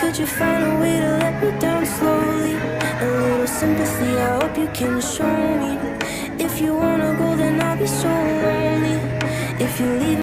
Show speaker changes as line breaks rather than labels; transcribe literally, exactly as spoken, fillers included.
could you find a way to let me down slowly? A little sympathy, I hope you can show me. If you wanna go, then I'll be so lonely. If you leave